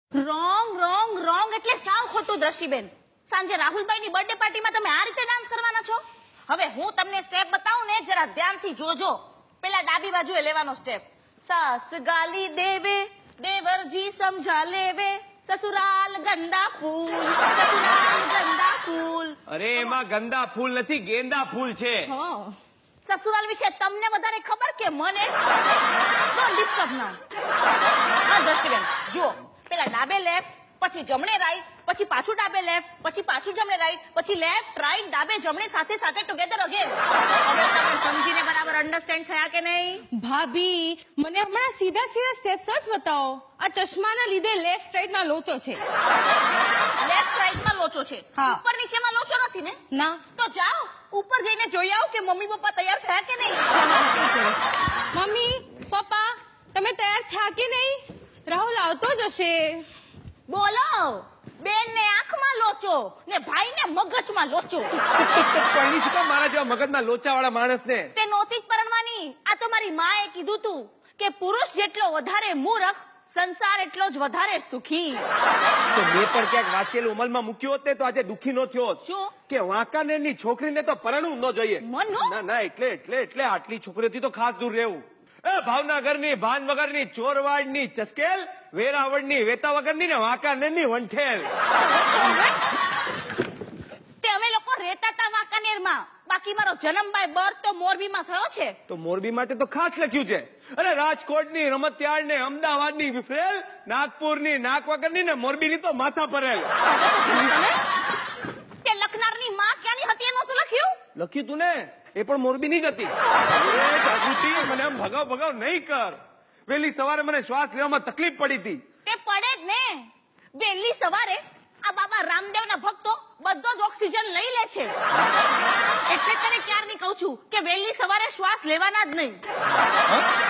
Wrong wrong wrong એટલે સાવ ખોટું દ્રષ્ટિબેન. સાંજે રાહુલભાઈની બર્થડે પાર્ટીમાં તમે આ રીતે ડાન્સ કરવાના છો? હવે હું તમને સ્ટેપ બતાવું ને, જરા ધ્યાનથી જોજો. પેલા ડાબી બાજુએ લેવાનો સ્ટેપ. સાસ ગાલી દેવે દેવરજી સમજા લેવે, સસુરાલ ગંદા ફૂલ, સસુરાલ ગંદા ફૂલ. અરે એમાં ગંદા ફૂલ નથી, ગેંદા ફૂલ છે. સસુરાલ વિશે તમને વધારે ખબર કે મને? Don't disturb now. હા દ્રષ્ટિબેન જુઓ, પેલા ડાબે લેફ્ટ, પછી જમણે રાઈટ, પછી પાછું ડાબે લેફ્ટ, પછી પાછું જમણે રાઈટ, પછી લેફ્ટ રાઈટ ડાબે જમણે સાથે સાથે ટુગેધર અગેન. હવે તમે સમજીને બરાબર અન્ડરસ્ટેન્ડ થયા કે નહીં? ભાભી મને હમણાં સીધા સીધા સ્ટેપ્સ જ બતાવો. આ ચશ્માના લીધે લેફ્ટ રાઈટ ના લોચો છે. લેફ્ટ રાઈટ માં લોચો છે, હા. ઉપર નીચેમાં લોચો નથી ને? ના. તો જાઓ ઉપર જઈને જોઈ આવો કે મમ્મી પપ્પા તૈયાર થયા કે નહીં. મમ્મી પપ્પા તમે તૈયાર થયા કે નહીં? રાહુલ આવતો જ હશે. બોલો, બેન ને આંખમાં લોચો ને ભાઈ ને મગજમાં લોચો. પરણી શું કામ મારા જેવા મગજના લોચા વાળા માણસને? તે નહોતી જ પરણવાની. આ તો મારી માએ કીધું તું કે પુરુષ જેટલો વધારે મૂર્ખ, સંસાર એટલો જ વધારે સુખી. તો મેં પણ ક્યાંક વાંચેલું અમલમાં મૂક્યો હોત ને તો આજે દુખી નો થયો હોત. શું? કે વાંકાનેરની છોકરીને તો પરણવું ન જોઈએ. મનો? ના ના, એટલે આટલી છોકરીઓથી તો ખાસ દૂર રહેવું. એ ભાવનગરની ભાન વગરની, ચોરવાડની ચસ્કેલ, વેરાવળની વેતા વગરની ને વાંકાનેરની વંઠેલ. તે અમે લોકો રહેતા હતા વાંકાનેરમાં, બાકી મારો જન્મ બાય બર્થ તો મોરબીમાં થયો છે. તો મોરબી માટે તો ખાસ લખ્યું છે. અરે રાજકોટની રમતિયાળ ને, અમદાવાદની વિફરેલ, નાગપુરની નાક વગરની ને મોરબીની તો માથા પરેલ. તે લખનારની માં ક્યાંની હતી એ નહોતું લખ્યું? લખ્યું તું ને, એ પણ મોરબીની જ હતી. જાગૃતિ મને આમ ભગાવ નહીં કર. વહેલી સવારે મને શ્વાસ લેવામાં તકલીફ પડી હતી. તે પડે જ ને. વહેલી સવારે આ બાબા રામદેવના ભક્તો બધો જ ઓક્સિજન લઈ લે છે. એટલે તને ક્યારની કહું છું કે વહેલી સવારે શ્વાસ લેવાના જ નહીં.